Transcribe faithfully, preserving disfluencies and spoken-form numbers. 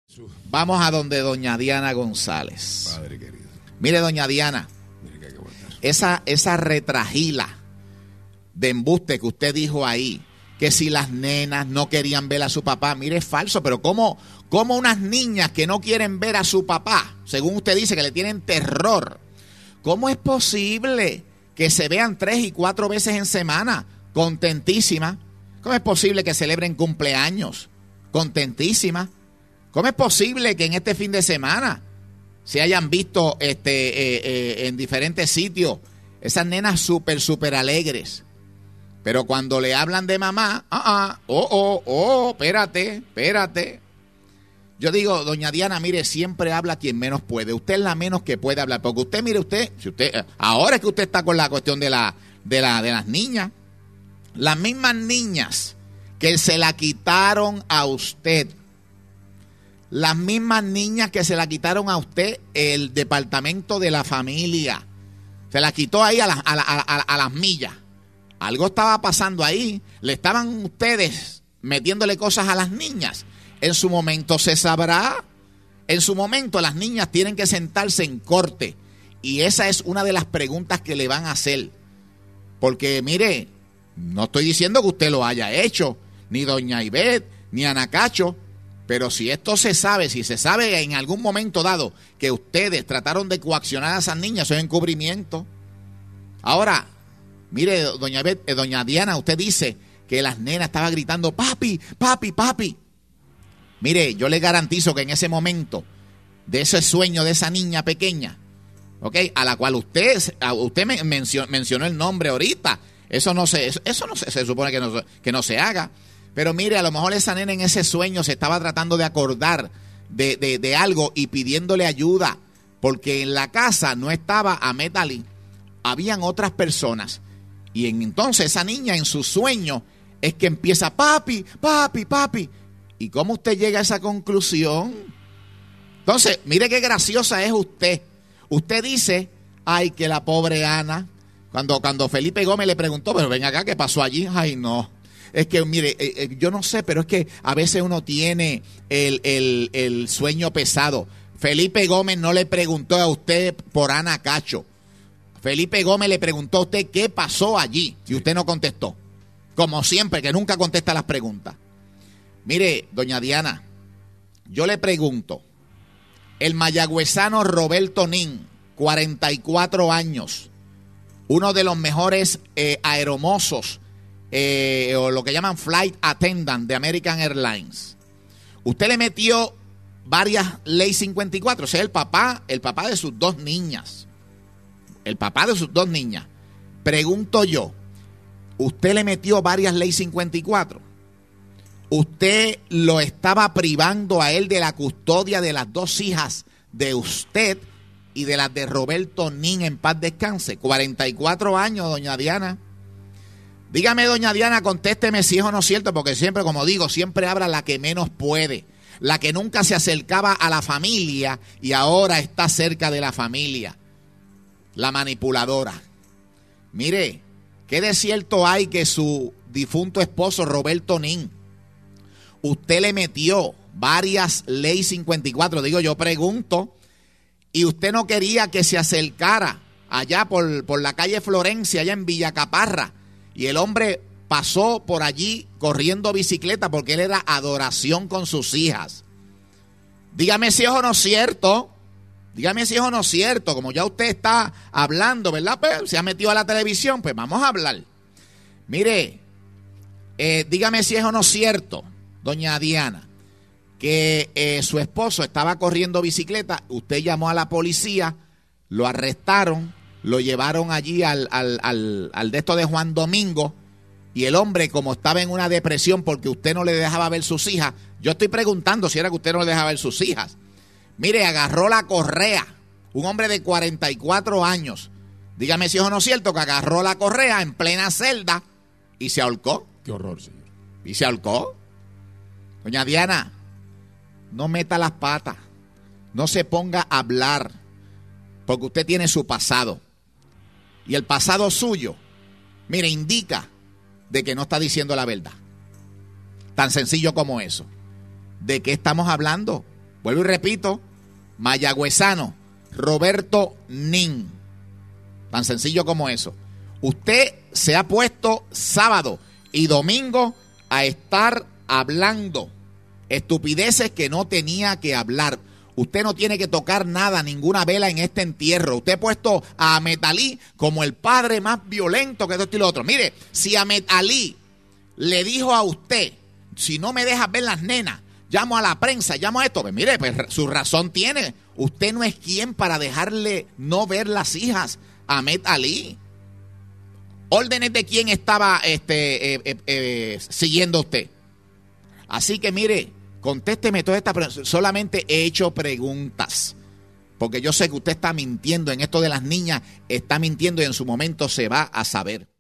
Vamos a donde doña Diana González. Padre querido. Mire, doña Diana, Mire que hay que aguantar. esa, esa retragila de embuste que usted dijo ahí, que si las nenas no querían ver a su papá, mire, es falso, pero ¿cómo, cómo unas niñas que no quieren ver a su papá, según usted dice, que le tienen terror, cómo es posible que se vean tres y cuatro veces en semana, contentísimas? ¿Cómo es posible que celebren cumpleaños, contentísimas? ¿Cómo es posible que en este fin de semana se hayan visto este, eh, eh, en diferentes sitios esas nenas súper, súper alegres? Pero cuando le hablan de mamá, ah, ah, oh, oh, oh, espérate, espérate. Yo digo, doña Diana, mire, siempre habla quien menos puede. Usted es la menos que puede hablar. Porque usted, mire, usted, si usted, ahora es que usted está con la cuestión de, la, de, la, de las niñas. Las mismas niñas que se la quitaron a usted. Las mismas niñas que se la quitaron a usted el departamento de la familia. Se la quitó ahí a, la, a, la, a, a, a las millas. Algo estaba pasando ahí. Le estaban ustedes metiéndole cosas a las niñas. En su momento se sabrá. En su momento las niñas tienen que sentarse en corte. Y esa es una de las preguntas que le van a hacer. Porque, mire, no estoy diciendo que usted lo haya hecho, ni doña Ivette, ni Anacacho. Pero si esto se sabe, si se sabe en algún momento dado que ustedes trataron de coaccionar a esas niñas, eso es encubrimiento. Ahora, mire, doña Ivette, eh, doña Diana, usted dice que las nenas estaban gritando, papi, papi, papi. Mire, yo le garantizo que en ese momento de ese sueño de esa niña pequeña, ¿ok? A la cual usted, usted mencionó, mencionó el nombre ahorita, eso no se, eso, eso no se, se supone que no, que no se haga. Pero mire, a lo mejor esa nena en ese sueño se estaba tratando de acordar de, de, de algo y pidiéndole ayuda, porque en la casa no estaba Ahmed Ali, habían otras personas. Y en, entonces esa niña en su sueño es que empieza, papi, papi, papi. ¿Y cómo usted llega a esa conclusión? Entonces, mire qué graciosa es usted. Usted dice, ay, que la pobre Ana, cuando, cuando Felipe Gómez le preguntó, pero ven acá, ¿qué pasó allí? Ay, no. Es que, mire, eh, eh, yo no sé, pero es que a veces uno tiene el, el, el sueño pesado. Felipe Gómez no le preguntó a usted por Ana Cacho. Felipe Gómez le preguntó a usted qué pasó allí y usted no contestó. Como siempre, que nunca contesta las preguntas. Mire, doña Diana, yo le pregunto, el mayagüezano Roberto Nin, cuarenta y cuatro años, uno de los mejores eh, aeromozos, Eh, o lo que llaman flight attendant de American Airlines. Usted le metió varias ley cincuenta y cuatro, o sea, el papá, el papá de sus dos niñas. El papá de sus dos niñas. Pregunto yo, usted le metió varias ley cincuenta y cuatro. Usted lo estaba privando a él de la custodia de las dos hijas de usted y de las de Roberto Nin, en paz descanse. cuarenta y cuatro años, doña Diana. Dígame, doña Diana, contésteme si es o no cierto, porque siempre, como digo, siempre habla la que menos puede, la que nunca se acercaba a la familia y ahora está cerca de la familia, la manipuladora. Mire, ¿qué de cierto hay que su difunto esposo, Roberto Nin, usted le metió varias ley cincuenta y cuatro, digo, yo pregunto, y usted no quería que se acercara allá por, por la calle Florencia, allá en Villa Caparra? Y el hombre pasó por allí corriendo bicicleta porque él era adoración con sus hijas. Dígame si es o no cierto. Dígame si es o no cierto. Como ya usted está hablando, ¿verdad? Pues se ha metido a la televisión, pues vamos a hablar. Mire, eh, dígame si es o no cierto, doña Diana, que eh, su esposo estaba corriendo bicicleta. Usted llamó a la policía, lo arrestaron. Lo llevaron allí al, al, al, al de esto de Juan Domingo y el hombre, como estaba en una depresión porque usted no le dejaba ver sus hijas, yo estoy preguntando si era que usted no le dejaba ver sus hijas. Mire, agarró la correa, un hombre de cuarenta y cuatro años, dígame si es o no cierto que agarró la correa en plena celda y se ahorcó. Qué horror, señor. Y se ahorcó. Doña Diana, no meta las patas, no se ponga a hablar, porque usted tiene su pasado. Y el pasado suyo, mire, indica de que no está diciendo la verdad. Tan sencillo como eso. ¿De qué estamos hablando? Bueno, Vuelvo y repito, mayagüezano, Roberto Nin. Tan sencillo como eso. Usted se ha puesto sábado y domingo a estar hablando estupideces que no tenía que hablar. Usted no tiene que tocar nada, ninguna vela en este entierro. Usted ha puesto a Ahmed Ali como el padre más violento que esto y lo otro. Mire, si Ahmed Ali le dijo a usted, si no me dejas ver las nenas, llamo a la prensa, llamo a esto, pues mire, pues su razón tiene. Usted no es quien para dejarle no ver las hijas a Ahmed Ali. ¿Órdenes de quién estaba este, eh, eh, eh, siguiendo usted? Así que mire, contésteme toda esta pregunta. Solamente he hecho preguntas, porque yo sé que usted está mintiendo en esto de las niñas, está mintiendo y en su momento se va a saber.